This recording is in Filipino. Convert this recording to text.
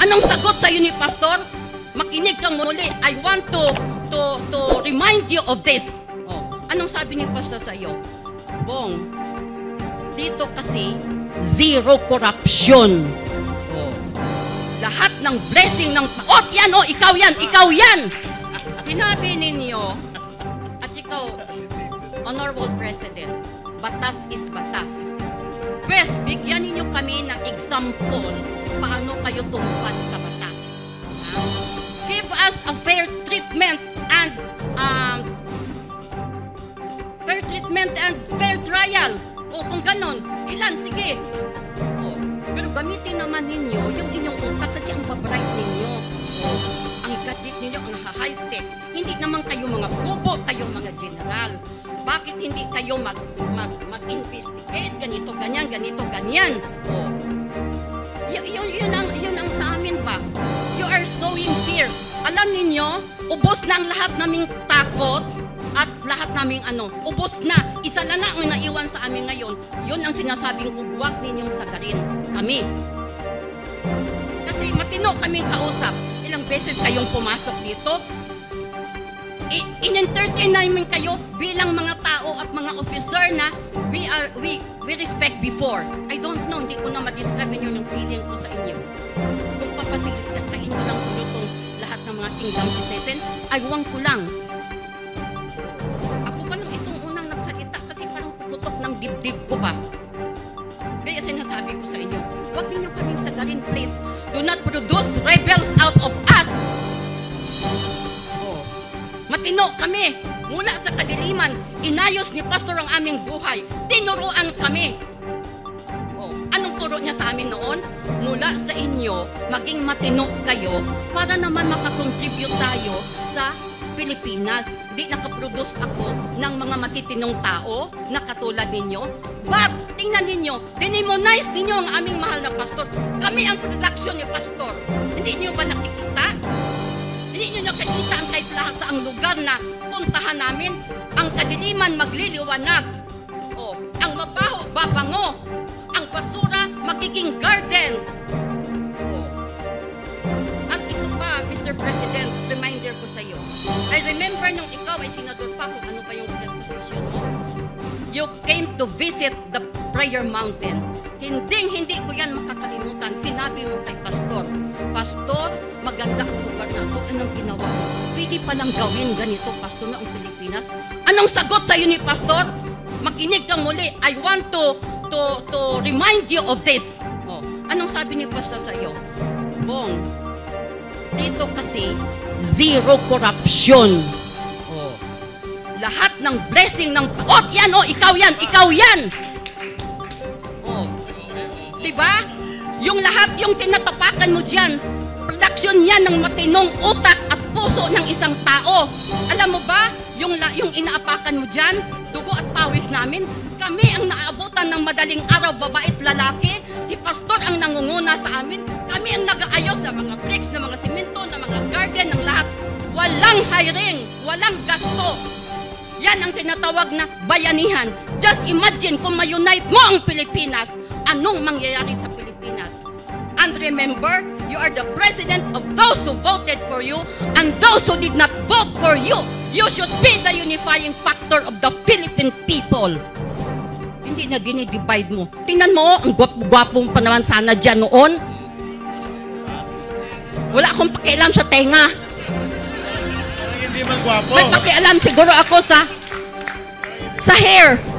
Anong sagot sa'yo ni Pastor? Makinig kang muli. I want to remind you of this. Anong sabi ni Pastor sa'yo? Bong, dito kasi zero corruption. Lahat ng blessing ng yan, ikaw yan. Sinabi ninyo, at ikaw, Honorable President, batas is batas. Pwes, bigyan ninyo kami ng example paano kayo tumupad sa batas. Give us a fair treatment and fair trial. O kung ganon, ilan, sige. Pero gamitin naman ninyo yung inyong utak kasi ang babright ninyo. Ang gadget ninyo, ang high-tech. Hindi naman kayo mga bobo, kayo mga general. Bakit hindi kayo mag-investigate? Ganito, ganyan. Yun ang sa amin ba? You are sowing fear. Alam ninyo, ubos na ang lahat naming takot at lahat naming ubos na. Isa lang na ang naiwan sa amin ngayon. Yun ang sinasabing huwag ninyong sagarin kami. Kasi matino kaming kausap. Ilang beses kayong pumasok dito. In-entertain namin kayo bilang mga tao at mga officer na we respect before. I don't know, hindi ko na ma-describe ninyo yung feeling ko sa inyo. Kung papasilitahin ko lang sa lutong lahat ng mga kingdom citizen, aywan ko lang. Ako pa lang itong unang nagsalita kasi parang puputok ng dibdib ko ba. Kaya sinasabi ko sa inyo, huwag ninyo kaming sagarin, please. Do not produce rebels out of us. Matino kami. Mula sa kadiliman, inayos ni Pastor ang aming buhay. Tinuruan kami. Anong turo niya sa amin noon? Mula sa inyo, maging matino kayo para naman makakontribute tayo sa Pilipinas. Di nakaproduce ako ng mga matitinong tao na katulad ninyo. But, tingnan ninyo, dinimonize ninyo ang aming mahal na pastor. Kami ang production ni Pastor. Hindi niyo ba nakikita? Hindi nyo nakikita ang kahit lahasa ang lugar na puntahan namin. Ang kadiliman magliliwanag. Ang mabaho, babango. Ang basura, magiging garden. At ito pa, Mr. President, reminder ko sa iyo. I remember nung ikaw ay senador pa kung ano pa yung position mo. You came to visit the prayer mountain. Hindi ko yan makakalimutan. Sinabi mo kay Pastor, Pastor, maganda ang lugar na ito. Anong ginawa mo? Pwede palang gawin ganito, Pastor, na ang Pilipinas. Anong sagot sa iyo ni Pastor? Makinig kang muli. I want to remind you of this. Anong sabi ni Pastor sa iyo? Bong, dito kasi zero corruption. Lahat ng blessing ng ikaw yan. Diba? Yung lahat yung tinatapakan mo dyan, production yan ng matinong utak at puso ng isang tao. Alam mo ba, yung inaapakan mo dyan, dugo at pawis namin, kami ang naabutan ng madaling araw, babae at lalaki. Si Pastor ang nangunguna sa amin. Kami ang nag-aayos ng mga bricks, ng mga simento, ng mga garden, ng lahat. Walang hiring, walang gasto. Yan ang tinatawag na bayanihan. Just imagine kung ma-unite mo ang Pilipinas, anong mangyayari sa Pilipinas. And remember, you are the president of those who voted for you and those who did not vote for you. You should be the unifying factor of the Philippine people. Hindi na dinidivide mo. Tingnan mo, ang gwapong pa naman sana dyan noon. Wala akong pakialam sa tenga. Hindi man gwapo. May pakialam siguro ako sa hair.